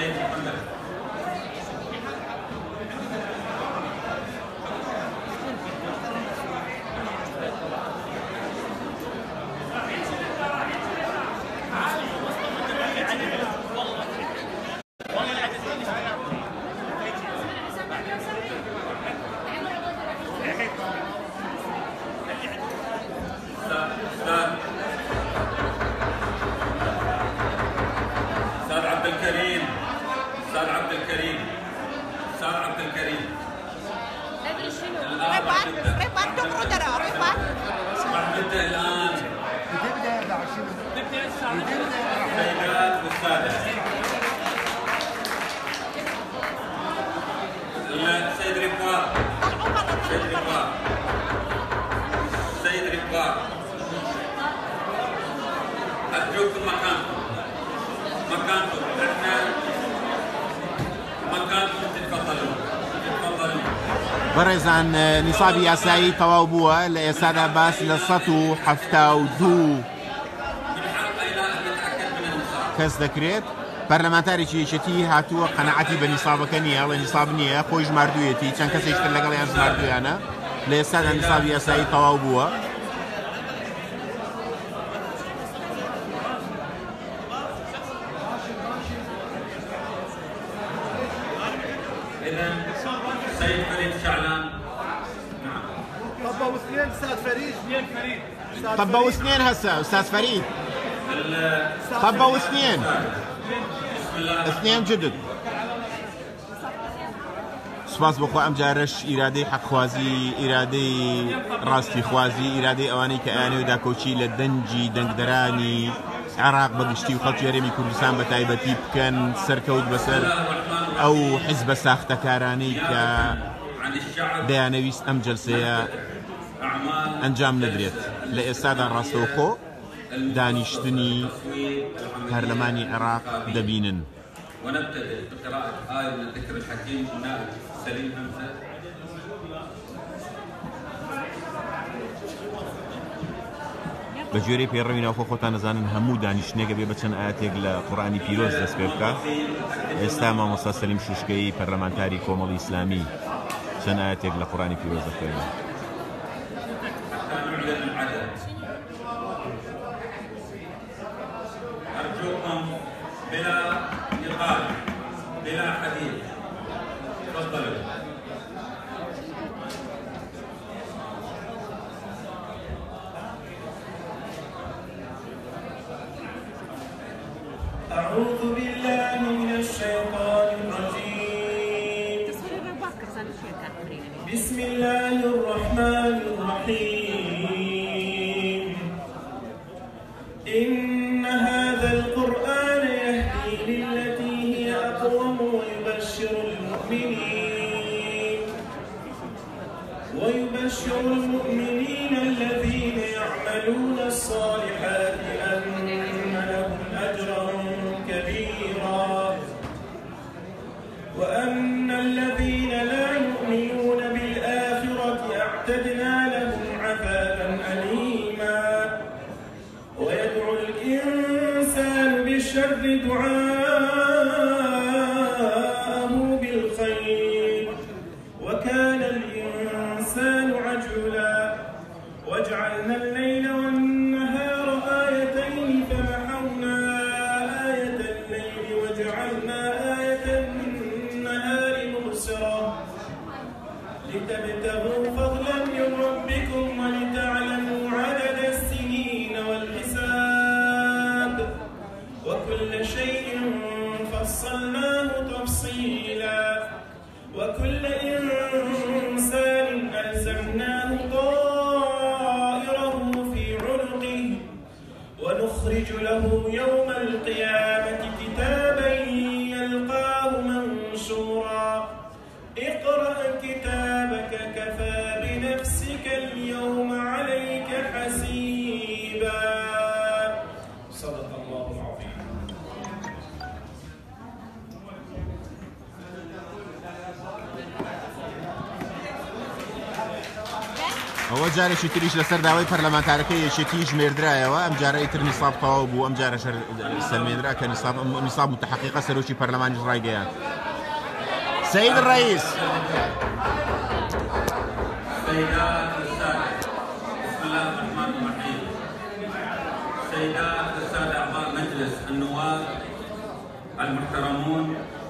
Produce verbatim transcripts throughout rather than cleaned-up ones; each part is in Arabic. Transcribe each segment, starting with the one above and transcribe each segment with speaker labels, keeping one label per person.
Speaker 1: سيد محمد. أرجوكم مكانكم مكانكم احنا مكانكم تتفضلون تتفضلون.
Speaker 2: بەڕێزان نیسابی یاسایی تەواو بووە لە ئێستادا باس لە سەد و حەفتا و دوو کەس دەکرێت. پەرلەمانتارێکی یەکێتی هاتووە قەنەعەتی بە نیسابەکە نییە، ئەڵێ نیساب نییە، خۆی ژماردوویەتی، چەند کەسێکتر لەگەڵیان ژماردوویانە. لە ئێستادا نیسابی یاسایی تەواو بووە.
Speaker 1: سيد فريد شعلان.
Speaker 3: نعم. طبوا اثنين استاذ فريد. اثنين فريد.
Speaker 2: طبوا اثنين هسه استاذ فريد. طبوا اثنين. اثنين جدد. سپاس بۆ ئەم جارش ئیرادەی حەقخوازی، ئیرادەی ڕاستی خوازی، ئیرادەی ئەوانەی کە ئەیانەوە داکۆچی لە دەنجی دەنگدەرانی عێراق بەگشتی و خەڵکی هەرێمی کوردستان بە تایبەتی بکەن سەرکەوت بەسەر ئەو حیزبە ساختەکارانەی کە دەیانەویست ئەم جەلسەیە ئەنجام نەدرێت. لە ئێستادا ڕاستەوخۆ دانیشتنی پەرلەمانی عێراق دەبینن.
Speaker 1: ونبتدئ بقراءة آية من الذكر الحكيم نائب سليم حمزة.
Speaker 2: بە جۆرەی پێڕەوی ناوخۆ خۆتان نەزانن هەموو دانیشتنێکە بێ بە چەند ئاەتێک لە قورئانی پیرۆز دەست پێ بکە. ئێستا مامۆستا سەلیم شوشکەی پەرلەمانتاری کۆمەڵی ئیسلامی چەند ئاەتێک لە قورئانی پیرۆز دەخوێنێت.
Speaker 1: أرجوكم بلا نقاش بلا حديث تفضلوا. أعوذ بالله من الشيطان الرجيم. بسم الله الرحمن الرحيم. إن هذا القرآن يهدي للتي هي أقوم ويبشر المؤمنين ويبشر المؤمنين الذين يعملون الصالحات أن لهم أجرا كبيرا وأن الذين لا يؤمنون بالآخرة أعتدنا لهم عذابا أليما. ويدعو الإنسان بالشر دعاءه بالخير وكان الإنسان عجولا. وجعلنا الليل والنهار آيتين فمحونا آية الليل وجعلنا آية النهار مبصرة لتبتغوا فضلا من ربكم ولتعلموا عدد السنين والحساب وكل شيء فصلناه تفصيلا. وكل إنسان ألزمناه طائره في عنقه ونخرج له يوم القيامة كتابا يلقاه منشورا. اقرأ كتابك كفى بنفسك اليوم عليك حسيبا. صدق الله العظيم.
Speaker 2: ئەوە جارێکی تریش لەسەر داوای پەرلەمانتارەکەی یەکێتی ژمێردرایەوە ئەم جارە ئیتر نیساب تەواو بوو ئەم جارە سەلمێنرا کە نیساب متحقیقە سەرۆکی پەرلەمانیش ڕایگەیاند. سيد الرئيس.
Speaker 1: سيدات السادة، بسم الله الرحمن الرحيم. سيدات السادة أعضاء مجلس النواب المحترمون،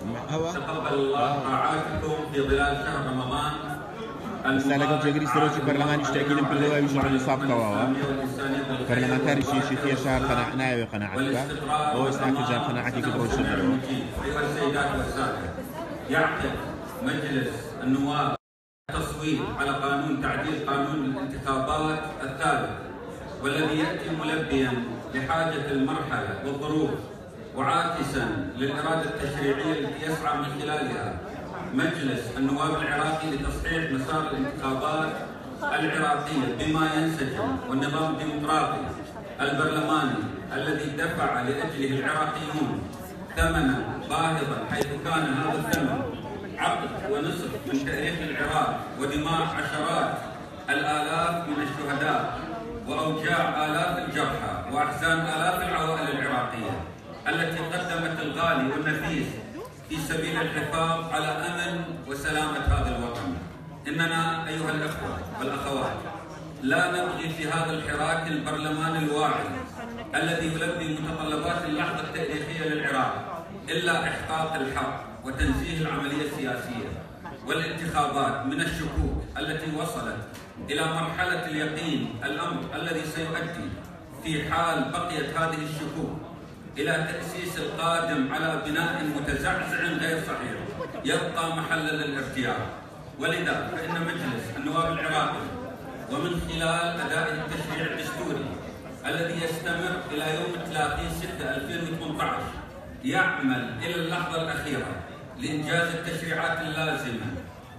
Speaker 1: تقبل الله طاعاتكم في ظلال شهر رمضان.
Speaker 2: سالەکەم جێگری سەرۆکی پەرلەمانیش تاکیدم کردەوە ویژە نیساب تەواوە. پەرلەمانتاریش یەکێتی شار قەناع ناوێ قەناعەت بکە بۆ ئێستا جار قەناعەتی کرد ڕۆژ نەبەرەوە.
Speaker 1: أيها السيدات والسادة، يعقد مجلس النواب التصويت على قانون تعديل قانون الانتخابات الثالث، والذي يأتي ملبيا لحاجة المرحلة والظروف وعاكسا للإرادة التشريعية التي يسعى من خلالها مجلس النواب العراقي لتصحيح مسار الانتخابات العراقية بما ينسجم والنظام الديمقراطي البرلماني الذي دفع لأجله العراقيون ثمنا باهظا، حيث كان هذا الثمن عقد ونصف من تاريخ العراق ودماء عشرات الآلاف من الشهداء وأوجاع آلاف الجرحى وأحزان آلاف العوائل العراقية التي قدمت الغالي والنفيس في سبيل الحفاظ على أمن وسلامة هذا الوطن. إننا أيها الأخوة والأخوات لا نبغي في هذا الحراك البرلمان الواعي الذي يلبي متطلبات اللحظة التاريخية للعراق إلا إحقاق الحق وتنزيه العملية السياسية والانتخابات من الشكوك التي وصلت إلى مرحلة اليقين، الأمر الذي سيؤدي في حال بقيت هذه الشكوك إلى تأسيس القادم على بناء متزعزع غير صحيح يبقى محلا للارتياب. ولذا فإن مجلس النواب العراقي ومن خلال أدائه التشريع الدستوري الذي يستمر إلى يوم ثلاثين ستة ألفين وثمانية عشر يعمل إلى اللحظة الأخيرة لإنجاز التشريعات اللازمة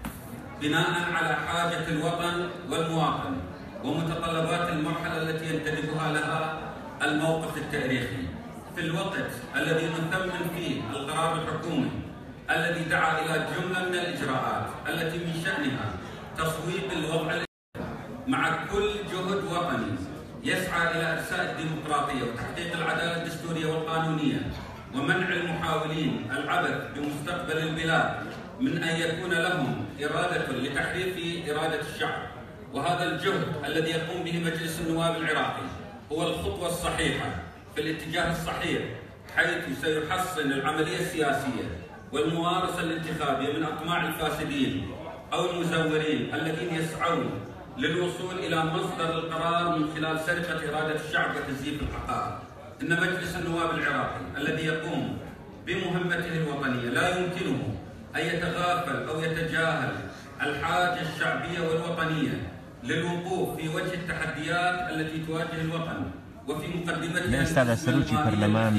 Speaker 1: بناء على حاجة الوطن والمواطن ومتطلبات المرحلة التي ينتدبها لها الموقف التاريخي، في الوقت الذي نثمن فيه القرار الحكومي الذي دعا إلى جملة من الإجراءات التي من شأنها تصويب الوضع مع كل جهد وطني يسعى إلى إرساء الديمقراطية وتحقيق العدالة الدستورية والقانونية ومنع المحاولين العبث بمستقبل البلاد من أن يكون لهم إرادة لتحريف إرادة الشعب. وهذا الجهد الذي يقوم به مجلس النواب العراقي هو الخطوة الصحيحة في الاتجاه الصحيح، حيث سيحصن العملية السياسية والممارسة الانتخابية من أطماع الفاسدين أو المزورين الذين يسعون للوصول إلى مصدر القرار من خلال سرقة إرادة الشعب وتزييف الحقائق. إن مجلس النواب العراقي الذي يقوم بمهمته الوطنية لا يمكنه أن يتغافل أو يتجاهل الحاجة الشعبية والوطنية للوقوف في وجه التحديات التي تواجه الوطن وفي مقدمتها
Speaker 4: ئێستا سەرۆکی پەرلەمان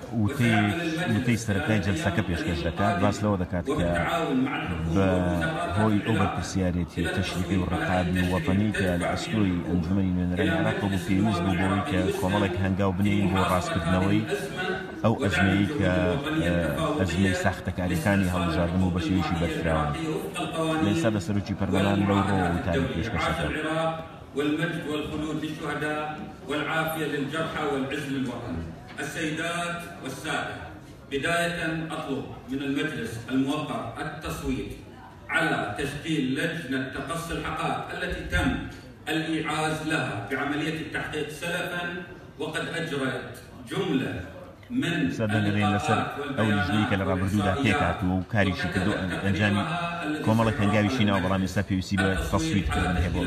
Speaker 4: وتەی سەرەتای جەلسەکە پێشکەش دەکات، باس لەوە دەکات کە بە هۆی ئەو بەرپرسیارەتی تەشریفی و ڕقابی وەتەنی کە لە ئەستۆی ئەنجومەنی نوێنەرانی عێراق بوو پێویست بوو بۆەوەی کە کۆمەڵێک هەنگاو بنێین بۆ ڕاستکردنەوەی ئەو ئەزمەیەی کە ئەزمەی ساختەکاریەکانی هەڵبژاردن و بە شێوەیەکی بەرکراون. ئێستا بە سەرۆکی پەرلەمان لەو ڕۆ وتانی پێشکەش دەکات.
Speaker 1: والمجد والخلود للشهداء والعافية للجرحى والعز للوطن. السيدات والسادة، بداية أطلب من المجلس الموقر التصويت على تشكيل لجنة تقصي الحقائق التي تم الإيعاز لها بعملية التحقيق سلفا، وقد أجرت جملة من
Speaker 4: اللقاءات
Speaker 2: والبيانات والإحصائيات
Speaker 4: وكاريشي كدو أنجامي كومالك هنجاوي شينا وبرامي سافي وسيبا تصويت كدو هبو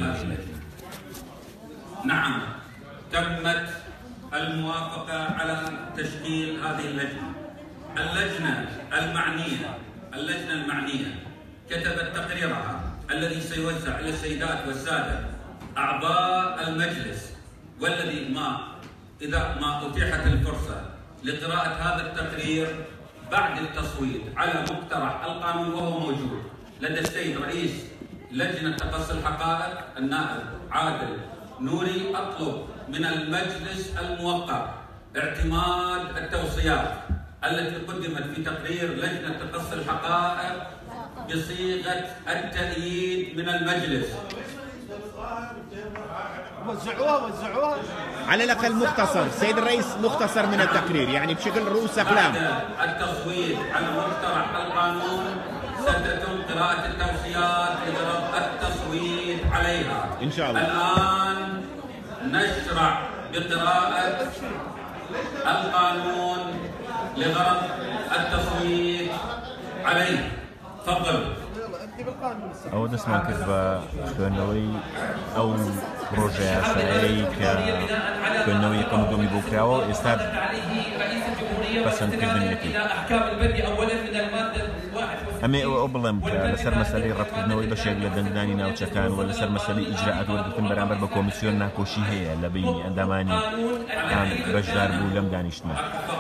Speaker 1: نعم، تمت الموافقة على تشكيل هذه اللجنة. اللجنة المعنية اللجنة المعنية كتبت تقريرها الذي سيوزع إلى السيدات والسادة أعضاء المجلس، والذي ما إذا ما أتيحت الفرصة لقراءة هذا التقرير بعد التصويت على مقترح القانون وهو موجود لدى السيد رئيس لجنة تقصي الحقائق النائب عادل نوري، أطلب من المجلس الموقر اعتماد التوصيات التي قدمت في تقرير لجنة تقصي الحقائق بصيغة التأييد من المجلس.
Speaker 3: وزعوها وزعوها
Speaker 2: على الأقل مختصر سيد الرئيس، مختصر من التقرير يعني بشكل رؤوس أقلام.
Speaker 1: بعد التصويت على مقترح القانون ستتم قراءة التوصيات لغرض التصويت عليها
Speaker 2: إن شاء الله.
Speaker 1: الآن نشرع بقراءة القانون لغرض التصويت عليه. تفضل.
Speaker 4: ئەوە دەستمان کرد بە خوێندنەوەی ئەو پرۆژە یاسایی کە خوێندنەوەی یەکەم و دووەمی بۆ کراوە ئێستا پەسەندکردنیەتی. ئەمێ ئەو بڵێم کە لەسەر مەسەلەی ڕەتکردنەوەی بەشێک لە دەنگدانی ناوچەکان و لەسەر مەسەلەی ئیجراعات وەرگرتن بەرامبەر بە کۆمیسیۆن ناکۆشی هەیە لە بینی ئەندامانی کان بەشدار بوو لەم دانیشتنە.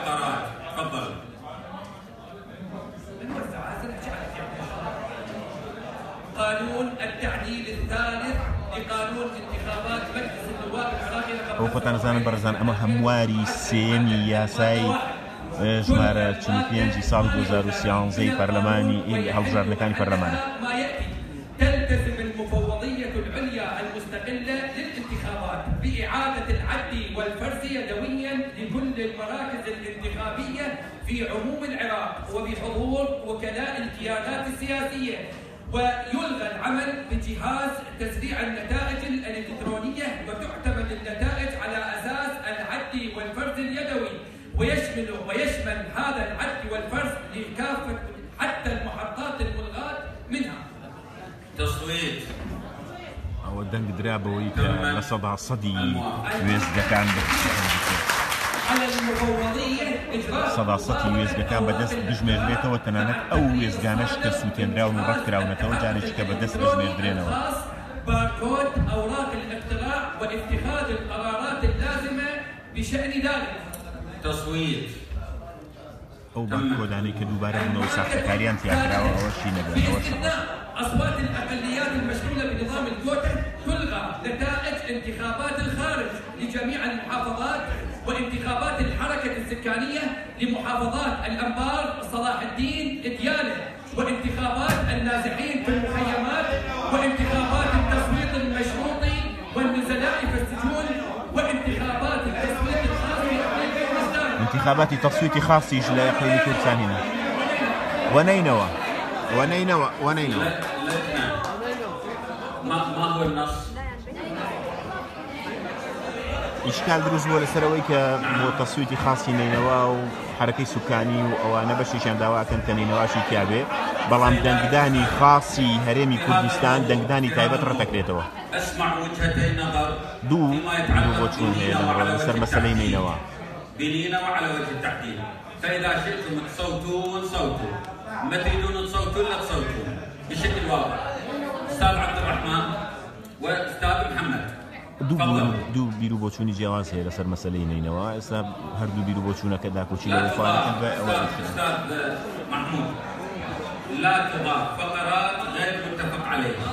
Speaker 5: قانون التعديل الثالث لقانون انتخابات مجلس النواب العراقي.
Speaker 4: ئەو خۆتان نەزانن بەڕێزان ئەمە هەمواری سێمی یاسای ژمارە چل و پێنج ساڵی دوو هەزار و سیانزەی پەرلەمانی هەڵبژاردنەکانی پەرلەمانە.
Speaker 5: تلتزم المفوضية العليا المستقلة للانتخابات بإعادة العد والفرز يدويا لكل المراكز الانتخابية في عموم العراق وبحضور وكلاء الكيانات السياسية، ويلغى العمل بجهاز تسريع النتائج الإلكترونية وتعتمد النتائج على أساس العد والفرز اليدوي، ويشمل ويشمل هذا العد والفرز لكافة حتى المحطات الملغاة منها.
Speaker 1: تصويت.
Speaker 4: ئەوە دەنگ درابەوەی کە لە سەدا سەدی وێستگەکان سەدا سەدی وێستگەکان بەدەست بژمێردرێتەوە، تەنانەت ئەو وێستگانەش کە سووتێنراون و ڕەتکراونەتەوە جارێکی کە بەدەست بژمێردرێنەوە.
Speaker 5: باركود أوراق الاقتراع واتخاذ القرارات اللازمة بشأن ذلك.
Speaker 1: تصويت.
Speaker 4: ئەو بارکۆدانەی کە دووبارە بنەوە ساختەکاریان تیاکراوە ئەوەشی نەبێتەوە.
Speaker 5: أصوات الأقليات المشمولة بنظام الكوتا تلغى. نتائج انتخابات الخارج لجميع المحافظات وانتخابات الحركة السكانية لمحافظات الأنبار، صلاح الدين، ديالى، وانتخابات النازحين في المخيمات، وانتخابات التصويت المشروطي والنزلاء في السجون، وانتخابات التصويت الخاص بإقليم كردستان.
Speaker 2: انتخابات تصويت خاصة لا إقليم كردستان هنا. ونينوى ونينوى ونينوى.
Speaker 1: ما ما هو النص؟
Speaker 2: إشكال دروز بۆ لەسەرەوەی کە بۆ تەسویتی خاصی نینەوە و حرەکەی سوکانی و ئەوانە بەشێکیان داواکەن کە نینەواشی تیابێ، بەڵام دەنگدانی خاصی هەرێمی کوردستان دەنگدانی تایبەت ڕەتەکرێتەوە. دوو دوو بۆ چوون هەیە لەسەر مەسەلەی نینەوە.
Speaker 1: بنينوى على وجه التحديد، فإذا شئتم تصوتون صوتوا، ما تريدون تصوتوا لا تصوتوا بشكل واضح. أستاذ عبد الرحمن وأستاذ محمد.
Speaker 2: دوو بیر و بۆچوونی جیاواز هەیە لەسەر مەسەلەی نینەوە. ئێستا هەردوو بیر و بۆچوونەکە داکۆچی لە وفاەکەن بە ئەوە.
Speaker 1: أستاذ محمود، لا تضاف فقرات غير متفق عليها.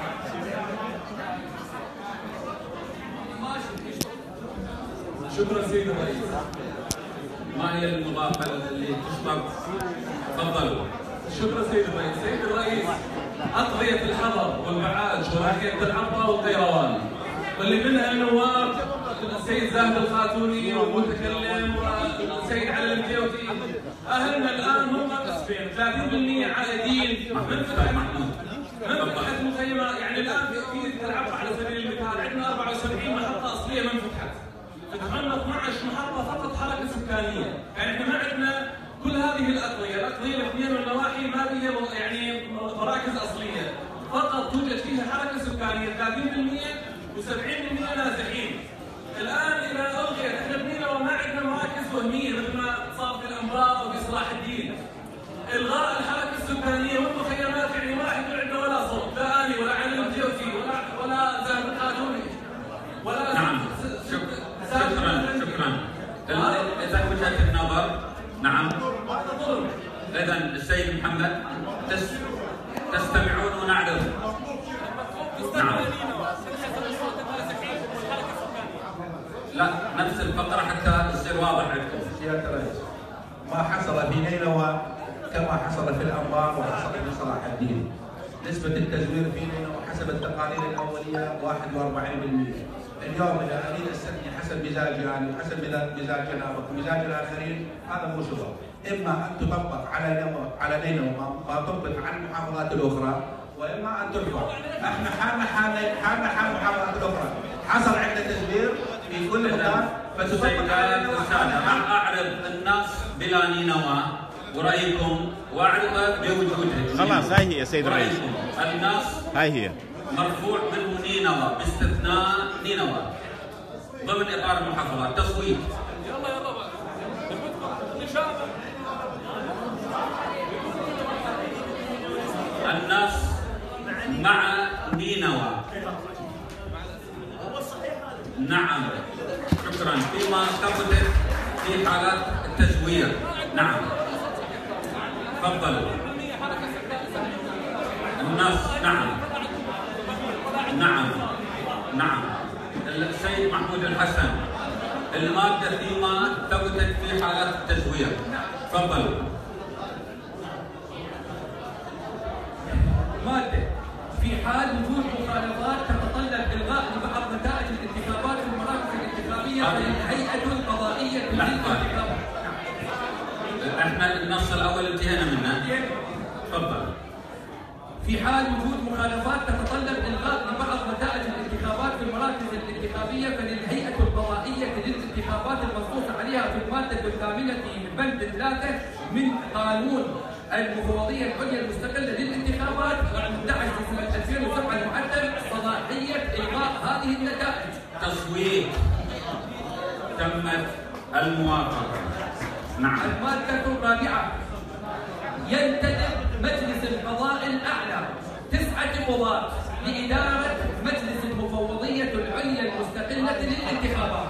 Speaker 6: شكرا سيد الرئيس.
Speaker 1: ما هي المضافة اللي تشرب؟ تفضلوا.
Speaker 6: شكرا سيد الرئيس. سيد الرئيس، أقضية الحضر والمعاج وناحية العنبر والقيروان واللي منها النواب السيد زاهد الخاتوني والمتكلم والسيد علي الجيوتي، أهلنا الآن هم قسمين، ثلاثين بالمئة عائدين من فتحة من فتحة مخيمات. يعني الآن في العنبر على سبيل المثال عندنا أربعة وسبعين محطة أصلية من فتحت. فتحنا اثني عشر محطة فقط حركة سكانية، يعني احنا ما عندنا كل هذه الأقضية، الأقضية الاثنين والنواحي ما بها يعني مراكز أصلية، فقط توجد فيها حركة سكانية ثلاثين بالمئة وسبعين بالمئة نازحين. الآن إذا ألغيت احنا بنينا وما عندنا مراكز وهمية مثل ما صار في الأنبار وفي صلاح الدين. إلغاء الحركة السكانية والمخيمات يعني ما راح يكون عندنا ولا صوت، لا أنا ولا علي الجيوسي ولا ولا زاهد الخاتوني ولا
Speaker 1: نعم. شكرا شكرا. إذا وجهة النظر نعم. إذا السيد محمد تستمعون ونعرض. نعم. لا نفس الفقرة حتى يصير واضح عندكم.
Speaker 7: سيادة الرئيس، ما حصل في نينوى كما حصل في الأنبار وحصل في صلاح الدين. نسبة التزوير في نينوى حسب التقارير الاوليه واحد وأربعين بالمئة. اليوم اذا اريد استثني حسب مزاجي يعني وحسب مزاج جنابك ومزاج الاخرين هذا مو شغل. اما ان تطبق على نينوى على نينوى ما تطبق على المحافظات الاخرى، واما ان ترفع. احنا حالنا حالنا حالنا حال المحافظات الاخرى، حصل عندنا تزوير في كل مكان فتطبق على نينوى.
Speaker 1: راح اعرض النص بلا نينوى ورايكم واعرضه بوجودها.
Speaker 2: خلاص هاي هي سيد الرئيس.
Speaker 1: النص
Speaker 2: هاي هي
Speaker 1: مرفوع منه نينوى باستثناء نينوى ضمن اطار المحافظات. تصويت.
Speaker 6: يلا يا ربع
Speaker 1: النص مع نينوى. نعم شكرا. فيما ثبتت في حالات التزوير. نعم تفضل. النص نعم نعم نعم. السيد محمود الحسن المادة فيما ثبتت في حالات التزوير. تفضل.
Speaker 5: مادة في حال وجود مخالفات تتطلب إلغاء لبعض نتائج الانتخابات في المراكز الانتخابية فالهيئة القضائية للانتخابات.
Speaker 1: احنا النص الأول انتهينا منه. تفضل.
Speaker 5: في حال وجود مخالفات تتطلب إلغاء لبعض نتائج الانتخابات في المراكز الانتخابية فللهيئة القضائية للانتخابات المنصوص عليها في المادة الثامنة بند ثلاثة من قانون المفوضية العليا المستقلة للانتخابات المنتعش في سنة ألفين وسبعة المعدل صلاحية إلغاء هذه النتائج.
Speaker 1: تصويت. تمت الموافقة. نعم.
Speaker 5: المادة الرابعة ينتدب مجلس القضاء الأعلى تسعة قضاة لإدارة مجلس المفوضية العليا المستقلة للانتخابات،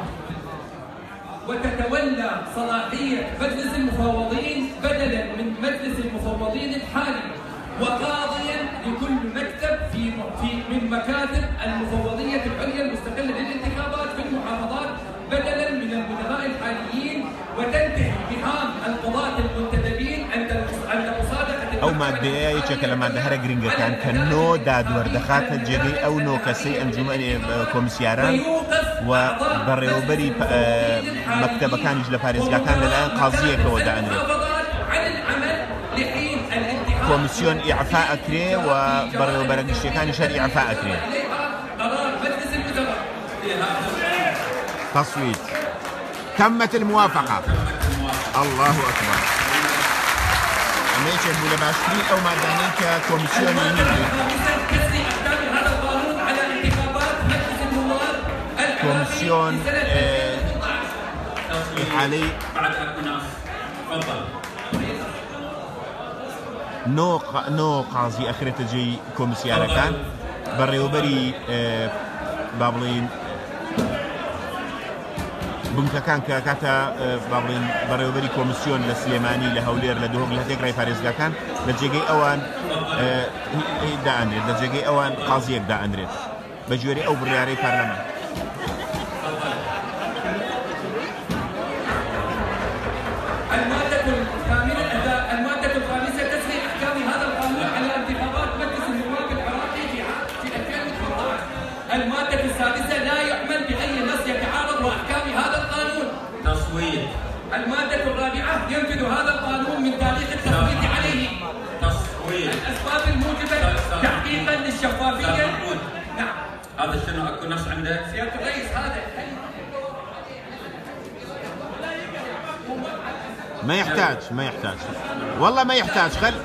Speaker 5: وتتولى صلاحية مجلس المفوضين بدلا من مجلس المفوضين الحالي، وقاضيا لكل مكتب في في من مكاتب المفوضية العليا المستقلة للانتخابات في المحافظات بدلا من المدراء الحاليين، وتنتهي مهام القضاة المنتدبين عند عند مصادقة
Speaker 2: او مادة يشكل مادة هر جرينجر كان كنو داد وردخات الجدي او نو كسي انجمن كومسياران وبريوبري مكتب كان يجلى باريس كان الان قاضية كودا أنري
Speaker 5: عن العمل لحين الانتخاب
Speaker 2: كوميسيون إعفاء أكري وبريوبري كان يشهد إعفاء أكري.
Speaker 5: قرار مجلس الوزراء.
Speaker 2: تصويت. تمت الموافقة. الله أكبر. ليش يقول باشتري أو ما دانيك كوميسيون ينزل. كوميسيون علي. نو نو قاضي أخيرا تجي كوميسيون كان بريوبري بابلين. بنك كان كاتا بابلين بريوبري كوميسيون لسليماني لهولير لدهوك لهتيك فارس كان لجيجي اوان دا اندريت لجيجي اوان قاضي دا اندريت بجوري او برياري برلمان.
Speaker 5: المادة الثامنة المادة الخامسة تسري احكام هذا القانون على انتخابات مجلس النواب العراقي في في ألفين وثمانية عشر. المادة السادسة لا يعمل بأي نص يتعارض واحكام هذا القانون.
Speaker 1: تصويت.
Speaker 5: المادة الرابعة ينفذ هذا القانون من تاريخ التصويت عليه.
Speaker 1: تصويت.
Speaker 5: الأسباب الموجبة تحقيقا للشفافية. نعم.
Speaker 1: هذا شنو اكو نص عندك؟
Speaker 5: سيادة الرئيس هذا
Speaker 2: ما يحتاج ما يحتاج والله ما يحتاج. خل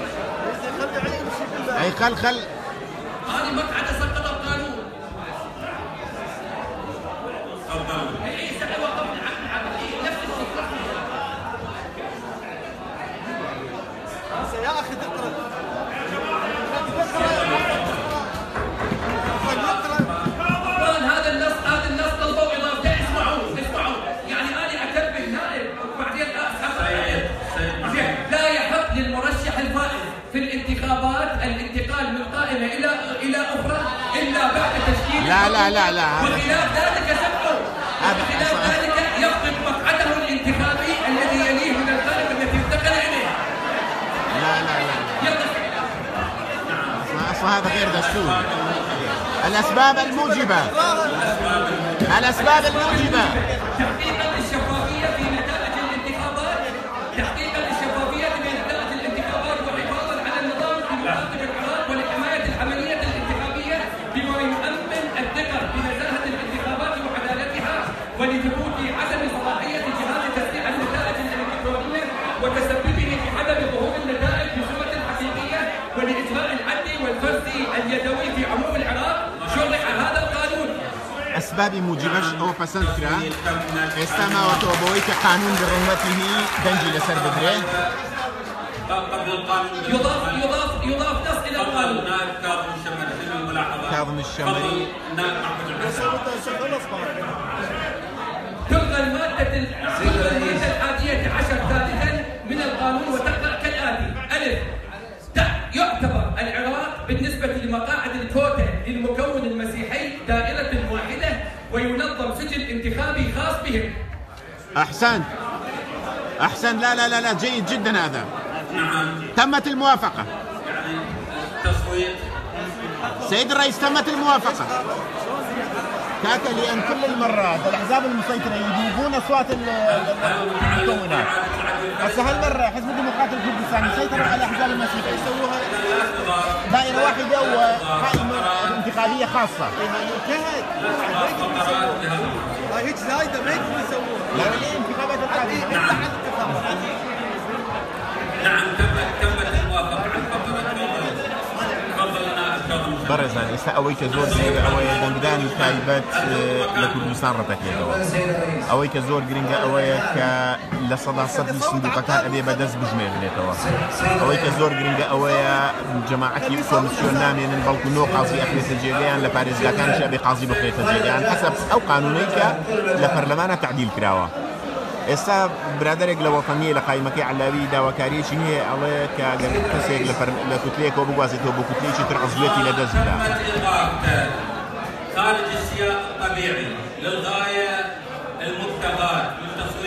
Speaker 2: اي خل خل
Speaker 5: هذه مقعدة سقط القانون.
Speaker 1: تفضل.
Speaker 3: يا اخي تقرا
Speaker 5: هذا النص هذا النص طلبوا اضافته. اسمعوا اسمعوا يعني انا اكبر نائب وبعدين اسحب. لا يحق للمرشح الفائز في الانتخابات الانتقال من قائمه الى الى اخرى الا بعد تشكيل.
Speaker 2: لا لا لا لا
Speaker 5: وخلاف ذلك سبقوا. وخلاف ذلك يفقد مقعده الانتخابي الذي يليه من القائمه التي انتقل اليها.
Speaker 2: لا لا لا
Speaker 5: يلا
Speaker 2: اصلا هذا غير دستوري. الأسباب الموجبة الأسباب الموجبة
Speaker 5: تحقيقا للشفافية في نتائج الانتخابات، تحقيقا للشفافية في نتائج الانتخابات وحفاظا على النظام في مناطق العراق ولحماية العملية الانتخابية بما يؤمن الثقة بنزاهة الانتخابات وعدالتها ولثبوت عدم صلاحية جهاز تسريع النتائج الإلكترونية وتسببه في عدم ظهور النتائج بصورة حقيقية ولإجراء العد والفرز اليدوي في عموم العراق شرع هذا القانون.
Speaker 2: أسباب موجبش أو پسند کرا ئێستا ماوەتەوە بەوەی کە قانون بڕومەتی دەنجی لەسەر بدرێ.
Speaker 1: قبل القانون
Speaker 5: يضاف يضاف يضاف نص الى القانون.
Speaker 1: نائب كاظم الشمري شنو الملاحظات؟
Speaker 2: كاظم الشمري
Speaker 1: نائب محمود الحسن
Speaker 5: تلغى المادة تلغى المادة الحادية عشر ثالثا من القانون وتقرأ كالآتي: ألف يعتبر العراق بالنسبة لمقاعد الكوتا للمكون المسيحي دائرة واحدة وينظم سجل انتخابي خاص بهم.
Speaker 2: أحسنت أحسن لا لا لا لا جيد جدا هذا.
Speaker 1: نعم.
Speaker 2: تمت الموافقة.
Speaker 1: يعني التصويت.
Speaker 2: سيد الرئيس تمت الموافقة. كاكا لأن كل المرات الأحزاب المسيطرة يجيبون أصوات المكونات. هسه هالمرة حزب الديمقراطي الكردستاني سيطروا على الأحزاب المسيحية يسووها دائرة واحدة وقائمة انتخابية خاصة.
Speaker 3: هيك زايدة ما يقدروا يسووها.
Speaker 2: لا ليه انتخابات القادمة؟
Speaker 1: نعم تمت تمت الموافقة على الفقرة.
Speaker 2: برزان ئێستا ئەوەی کە زۆر گرنگە ئەوەیە دەنگدانی تایبەت لە کوردستان ڕەتەکێتەوە. ئەوەی کە زۆر گرنگە ئەوەیە کە لە سەدا سەدی سندوقەکان ئەبێ بەدەست بژمێرنێتەوە. ئەوەی کە زۆر گرنگە ئەوەیە جەماعەتی کۆمیسیۆن نامێنن بەڵکو نۆ قازی ئەخرێتە جێگەیان لە پارێزگاکانیش ئەبێ قازی بخرێتە جێگەیان حەسەب ئەو قانونەی کە لە پەرلەمانە تعدیل کراوە. ئێستا برادێک لە وەتەنیە لە قایمەکەی عەلاوی داواکاریەکی هەیە ئەڵێ کە ئەگەر کەسێک لە کوتلەیەکەوە بگوازێتەوە بۆ کوتلەیەکی تر عزوێتی لەدەست بدا.
Speaker 1: خارج السياق الطبيعي للغاية المبتغاة من تصويت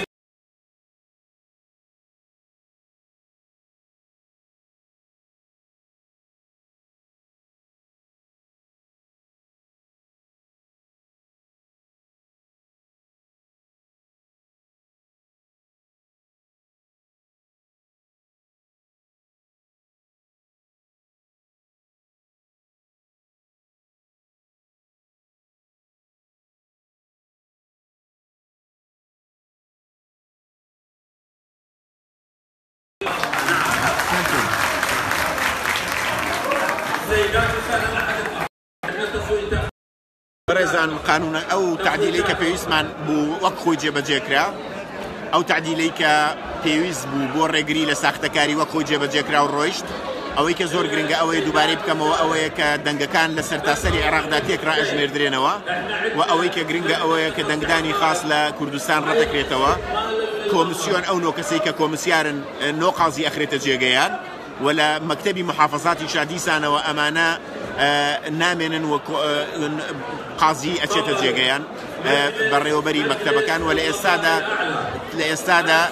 Speaker 2: برزان قانون أو تعديلي كبيوسمان بو وقخوي جيبا جيكرا أو تعديلي كبيوس بو بو ريغري لساختكاري وقخوي جيبا جيكرا والرويشت أو إيكا زور جرينجا أو دوباري بكما أو إيكا دنجكان لسرتاسري عراق داتيك را أجمير درينوا وأو إيكا جرينجا أو إيكا دنجداني خاص لكردستان رتكريتوا كومسيون أو نو كسيكا كومسيارن نو قاضي أخريتا جيجيان ولا مكتبي محافظاتي شاديسانا وأمانة نامن وقاضي أشيتا جيجيان بريوبري مكتبة كان ولا استادا لاستادا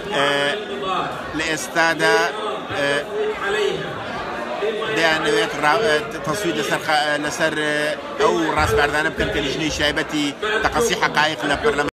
Speaker 2: لاستادا دانويت تصويت لسر لسر او راس باردانه بكم كلجني شايبتي تقصي حقائق لبرلمان